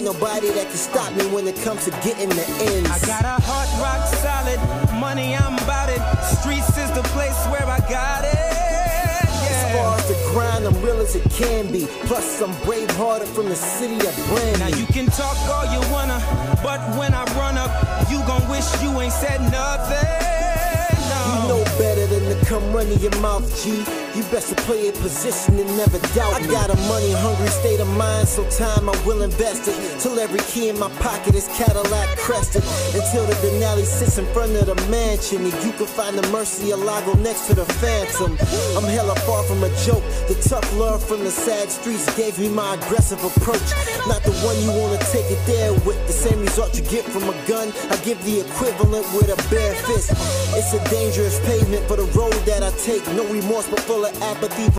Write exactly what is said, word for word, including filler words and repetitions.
ain't nobody that can stop me when it comes to getting the ends. I got a heart rock solid, money I'm about it. Streets is the place where I got it. As far as the grind, I'm real as it can be. Plus, I'm brave-hearted from the city of Brandy. Now you can talk all you wanna, but when I run up, you gon' wish you ain't said nothing. You know better than to come running your mouth, G. You best to play a position and never doubt me. I got a money-hungry state of mind, so time I will invest it. Till every key in my pocket is Cadillac crested. Until the Denali sits in front of the mansion, and you can find the Murcielago next to the Phantom. I'm hella far from a joke. The tough love from the sad streets gave me my aggressive approach. Not the one you wanna take it there with. The same result you get from a gun, I give the equivalent with a bare fist. It's a dangerous pavement for the road that I take. No remorse but full of apathy.